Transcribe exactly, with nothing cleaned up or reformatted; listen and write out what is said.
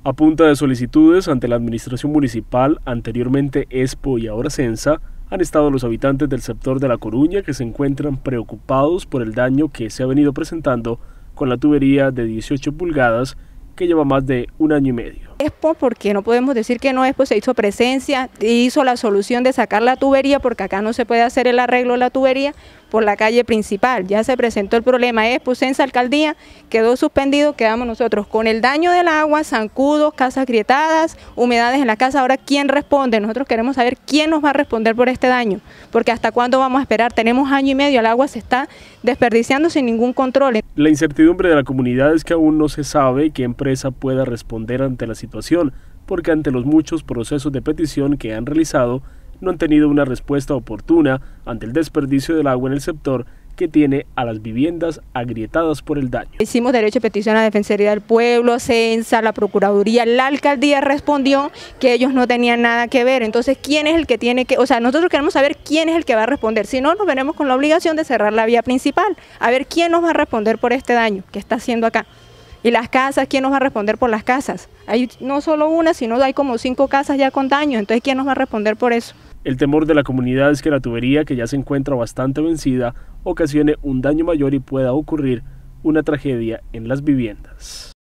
A punta de solicitudes ante la administración municipal, anteriormente ESPO y ahora Censa, han estado los habitantes del sector de La Coruña que se encuentran preocupados por el daño que se ha venido presentando con la tubería de dieciocho pulgadas que lleva más de un año y medio. ESPO, porque no podemos decir que no, ESPO se hizo presencia, hizo la solución de sacar la tubería, porque acá no se puede hacer el arreglo de la tubería por la calle principal. Ya se presentó el problema, ESPO, Censa, alcaldía, quedó suspendido, quedamos nosotros con el daño del agua, zancudos, casas grietadas, humedades en la casa. Ahora, ¿quién responde? Nosotros queremos saber quién nos va a responder por este daño, porque hasta cuándo vamos a esperar. Tenemos año y medio, el agua se está desperdiciando sin ningún control. La incertidumbre de la comunidad es que aún no se sabe qué empresa pueda responder ante la situación, porque ante los muchos procesos de petición que han realizado, no han tenido una respuesta oportuna ante el desperdicio del agua en el sector que tiene a las viviendas agrietadas por el daño. Hicimos derecho de petición a la Defensoría del Pueblo, Censa, la Procuraduría, la Alcaldía respondió que ellos no tenían nada que ver. Entonces, ¿quién es el que tiene que...? O sea, nosotros queremos saber quién es el que va a responder. Si no, nos veremos con la obligación de cerrar la vía principal. A ver quién nos va a responder por este daño que está haciendo acá. Y las casas, ¿quién nos va a responder por las casas? Hay no solo una, sino hay como cinco casas ya con daño. Entonces, ¿quién nos va a responder por eso? El temor de la comunidad es que la tubería, que ya se encuentra bastante vencida, ocasione un daño mayor y pueda ocurrir una tragedia en las viviendas.